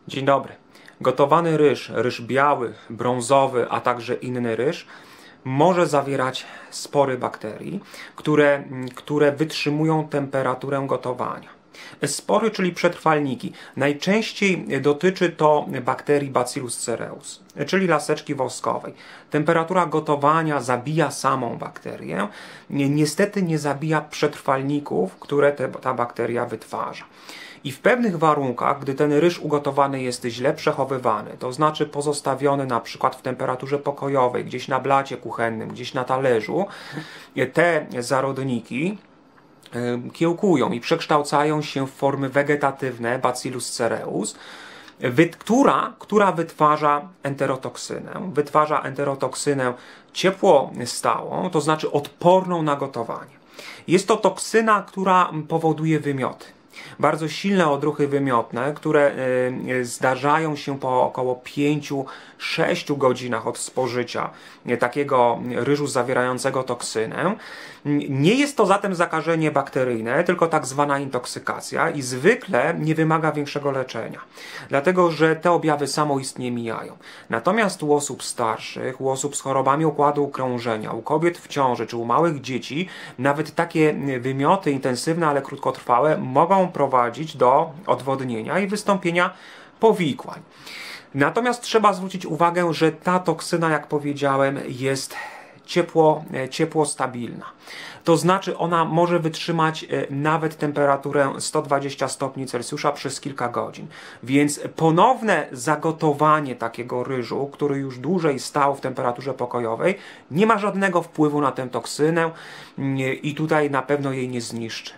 Dzień dobry. Gotowany ryż, ryż biały, brązowy, a także inny ryż może zawierać spory bakterii, które wytrzymują temperaturę gotowania. Spory, czyli przetrwalniki. Najczęściej dotyczy to bakterii Bacillus cereus, czyli laseczki woskowej. Temperatura gotowania zabija samą bakterię, niestety nie zabija przetrwalników, które ta bakteria wytwarza. I w pewnych warunkach, gdy ten ryż ugotowany jest źle przechowywany, to znaczy pozostawiony na przykład w temperaturze pokojowej, gdzieś na blacie kuchennym, gdzieś na talerzu, te zarodniki kiełkują i przekształcają się w formy wegetatywne Bacillus cereus, która wytwarza enterotoksynę. Wytwarza enterotoksynę ciepłostałą, to znaczy odporną na gotowanie. Jest to toksyna, która powoduje wymioty. Bardzo silne odruchy wymiotne, które zdarzają się po około 5-6 godzinach od spożycia takiego ryżu zawierającego toksynę. Nie jest to zatem zakażenie bakteryjne, tylko tak zwana intoksykacja i zwykle nie wymaga większego leczenia, dlatego że te objawy samoistnie mijają. Natomiast u osób starszych, u osób z chorobami układu krążenia, u kobiet w ciąży czy u małych dzieci, nawet takie wymioty intensywne, ale krótkotrwałe mogą prowadzić do odwodnienia i wystąpienia powikłań. Natomiast trzeba zwrócić uwagę, że ta toksyna, jak powiedziałem, jest ciepłostabilna. To znaczy ona może wytrzymać nawet temperaturę 120 stopni Celsjusza przez kilka godzin. Więc ponowne zagotowanie takiego ryżu, który już dłużej stał w temperaturze pokojowej, nie ma żadnego wpływu na tę toksynę i tutaj na pewno jej nie zniszczy.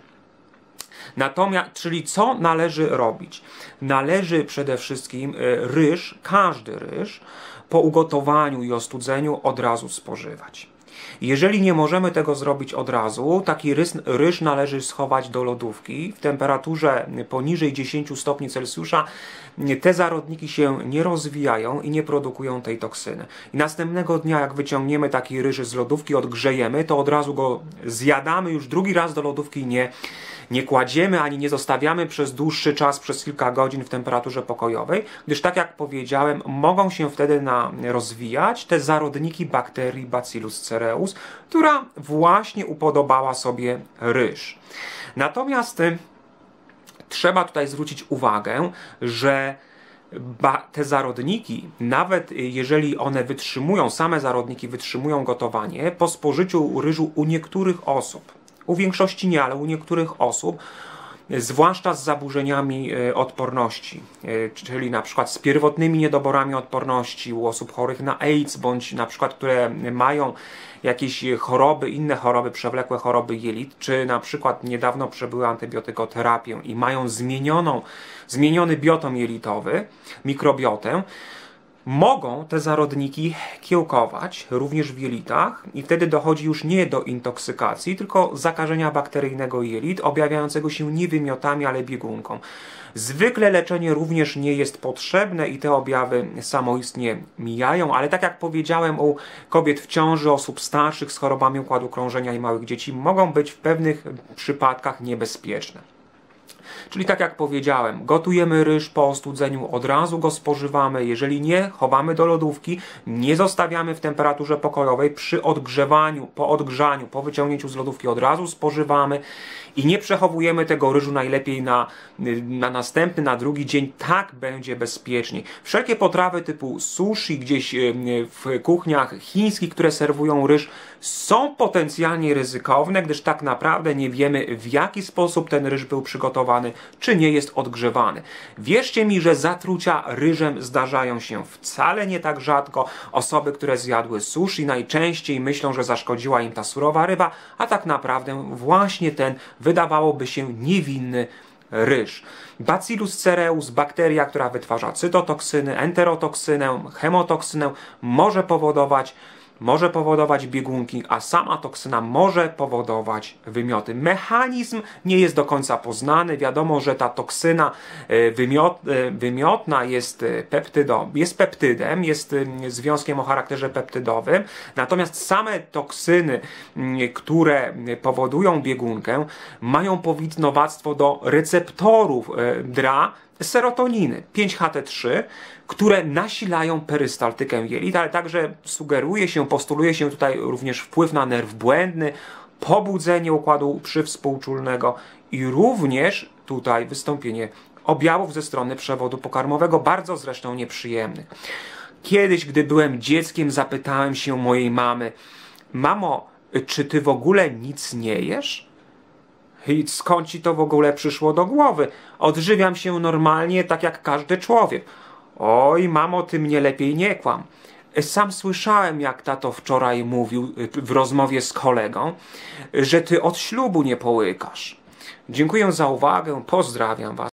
Natomiast, czyli co należy robić? Należy przede wszystkim ryż, każdy ryż, po ugotowaniu i ostudzeniu od razu spożywać. Jeżeli nie możemy tego zrobić od razu, taki ryż należy schować do lodówki w temperaturze poniżej 10 stopni Celsjusza. Te zarodniki się nie rozwijają i nie produkują tej toksyny. I następnego dnia, jak wyciągniemy taki ryż z lodówki, odgrzejemy, to od razu go zjadamy, już drugi raz do lodówki nie kładziemy ani nie zostawiamy przez dłuższy czas, przez kilka godzin w temperaturze pokojowej, gdyż tak jak powiedziałem, mogą się wtedy rozwijać te zarodniki bakterii Bacillus cereus, która właśnie upodobała sobie ryż. Natomiast trzeba tutaj zwrócić uwagę, że te zarodniki, nawet jeżeli one wytrzymują, same zarodniki wytrzymują gotowanie, po spożyciu ryżu u niektórych osób, u większości nie, ale u niektórych osób, zwłaszcza z zaburzeniami odporności, czyli na przykład z pierwotnymi niedoborami odporności, u osób chorych na AIDS, bądź na przykład, które mają jakieś choroby, inne choroby, przewlekłe choroby jelit, czy na przykład niedawno przebyły antybiotykoterapię i mają zmieniony biotom jelitowy, mikrobiotę, mogą te zarodniki kiełkować również w jelitach i wtedy dochodzi już nie do intoksykacji, tylko zakażenia bakteryjnego jelit, objawiającego się nie wymiotami, ale biegunką. Zwykle leczenie również nie jest potrzebne i te objawy samoistnie mijają, ale tak jak powiedziałem, u kobiet w ciąży, osób starszych z chorobami układu krążenia i małych dzieci mogą być w pewnych przypadkach niebezpieczne. Czyli tak jak powiedziałem, gotujemy ryż po ostudzeniu, od razu go spożywamy, jeżeli nie, chowamy do lodówki, nie zostawiamy w temperaturze pokojowej, przy odgrzewaniu, po odgrzaniu, po wyciągnięciu z lodówki od razu spożywamy i nie przechowujemy tego ryżu najlepiej na następny, na drugi dzień, tak będzie bezpieczniej. Wszelkie potrawy typu sushi gdzieś w kuchniach chińskich, które serwują ryż, są potencjalnie ryzykowne, gdyż tak naprawdę nie wiemy, w jaki sposób ten ryż był przygotowany, czy nie jest odgrzewany. Wierzcie mi, że zatrucia ryżem zdarzają się wcale nie tak rzadko. Osoby, które zjadły sushi, najczęściej myślą, że zaszkodziła im ta surowa ryba, a tak naprawdę właśnie ten, wydawałoby się, niewinny ryż. Bacillus cereus, bakteria, która wytwarza cytotoksyny, enterotoksynę, chemotoksynę, może powodować biegunki, a sama toksyna może powodować wymioty. Mechanizm nie jest do końca poznany. Wiadomo, że ta toksyna wymiotna jest peptydem, jest związkiem o charakterze peptydowym. Natomiast same toksyny, które powodują biegunkę, mają powinowactwo do receptorów DRA, serotoniny 5-HT3, które nasilają perystaltykę jelit, ale także sugeruje się, postuluje się tutaj również wpływ na nerw błędny, pobudzenie układu przywspółczulnego i również tutaj wystąpienie objawów ze strony przewodu pokarmowego, bardzo zresztą nieprzyjemnych. Kiedyś, gdy byłem dzieckiem, zapytałem się mojej mamy: mamo, czy ty w ogóle nic nie jesz? I skąd ci to w ogóle przyszło do głowy? Odżywiam się normalnie, tak jak każdy człowiek. Oj, mamo, ty mnie lepiej nie kłam. Sam słyszałem, jak tato wczoraj mówił w rozmowie z kolegą, że ty od ślubu nie połykasz. Dziękuję za uwagę, pozdrawiam was.